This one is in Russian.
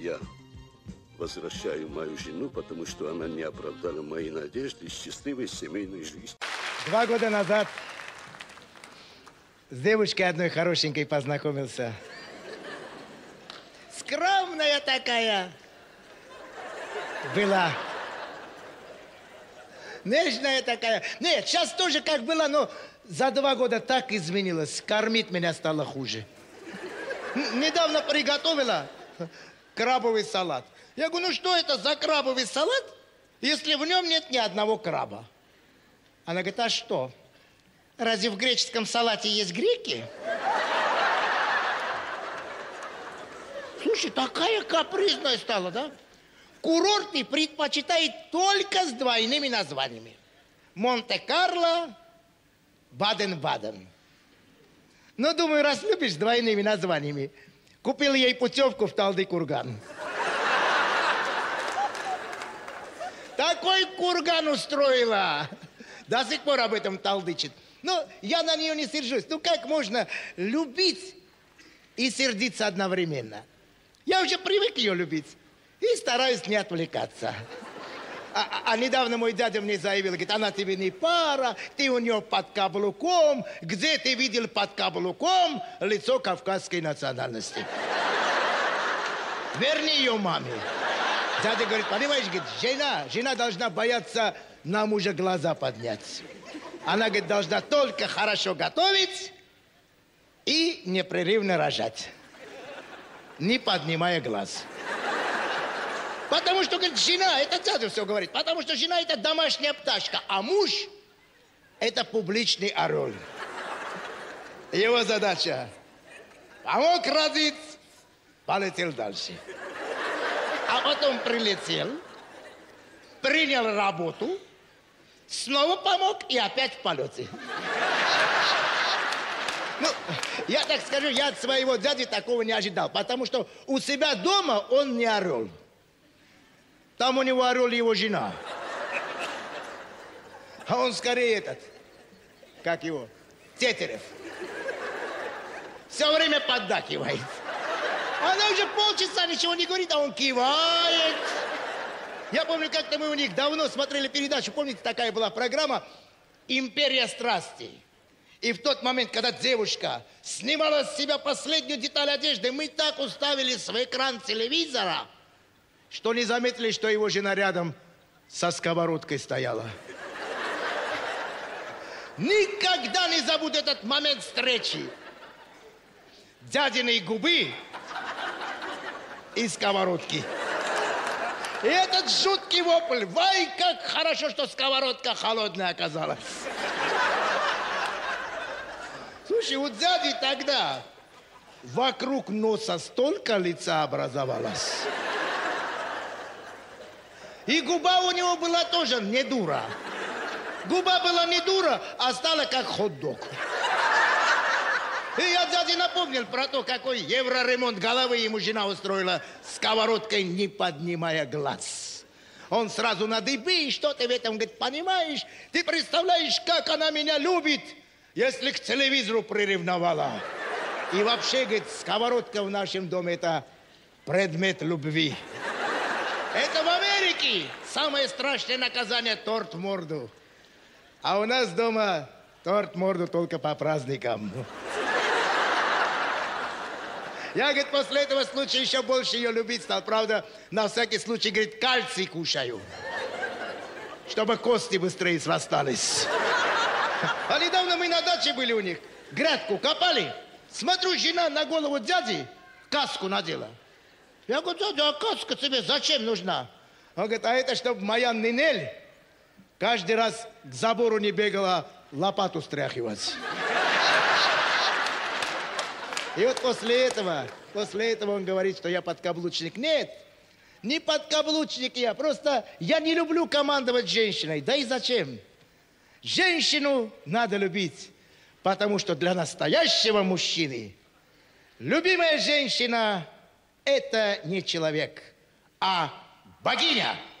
Я возвращаю мою жену, потому что она не оправдала мои надежды счастливой семейной жизни. 2 года назад с девушкой одной хорошенькой познакомился. Скромная такая была. Нежная такая. Нет, сейчас тоже как была, но за 2 года так изменилась. Кормить меня стало хуже. Недавно приготовила крабовый салат. Я говорю, ну что это за крабовый салат, если в нем нет ни одного краба? Она говорит, а что? Разве в греческом салате есть греки? Слушай, такая капризная стала, да? Курорты предпочитает только с двойными названиями. Монте-Карло, Баден-Баден. Ну, думаю, раз любишь с двойными названиями, купил ей путевку в Талды-Курган. Такой курган устроила. До сих пор об этом талдычит. Но я на нее не сержусь. Ну, как можно любить и сердиться одновременно? Я уже привык ее любить и стараюсь не отвлекаться. А недавно мой дядя мне заявил, говорит, она тебе не пара, ты у нее под каблуком. Где ты видел под каблуком лицо кавказской национальности? Верни ее маме. Дядя говорит, понимаешь, говорит, жена должна бояться на мужа глаза поднять. Она, говорит, должна только хорошо готовить и непрерывно рожать, не поднимая глаз. Потому что, говорит, жена, это дядя все говорит, потому что жена это домашняя пташка, а муж это публичный орел. Его задача помог родить, полетел дальше. А потом прилетел, принял работу, снова помог и опять в полете. Ну, я так скажу, я от своего дяди такого не ожидал, потому что у себя дома он не орел. Там у него орел его жена. А он скорее этот, как его, Тетерев. Все время поддакивает. Она уже полчаса ничего не говорит, а он кивает. Я помню, как-то мы у них давно смотрели передачу. Помните, такая была программа «Империя страсти». И в тот момент, когда девушка снимала с себя последнюю деталь одежды, мы так уставились в экран телевизора, что не заметили, что его жена рядом со сковородкой стояла. Никогда не забуду этот момент встречи. Дядиной губы и сковородки. И этот жуткий вопль. Вай, как хорошо, что сковородка холодная оказалась. Слушай, у дяди тогда вокруг носа столько лица образовалось. И губа у него была тоже не дура. Губа была не дура, а стала как хот-дог. И я дяде напомнил про то, какой евроремонт головы ему жена устроила, сковородкой не поднимая глаз. Он сразу на дыбы, и что ты в этом, говорит, понимаешь? Ты представляешь, как она меня любит, если к телевизору приревновала. И вообще, говорит, сковородка в нашем доме – это предмет любви. Это в Америке самое страшное наказание – торт в морду. А у нас дома торт в морду только по праздникам. Я, говорит, после этого случая еще больше ее любить стал. Правда, на всякий случай, говорит, кальций кушаю, чтобы кости быстрее срастались. А недавно мы на даче были у них, грядку копали. Смотрю, жена на голову дяди каску надела. Я говорю, дядя, а каска тебе зачем нужна? Он говорит, а это чтобы моя Нинель каждый раз к забору не бегала лопату стряхивать. И вот после этого он говорит, что я подкаблучник. Нет, не подкаблучник я, просто я не люблю командовать женщиной. Да и зачем? Женщину надо любить, потому что для настоящего мужчины любимая женщина – это не человек, а богиня.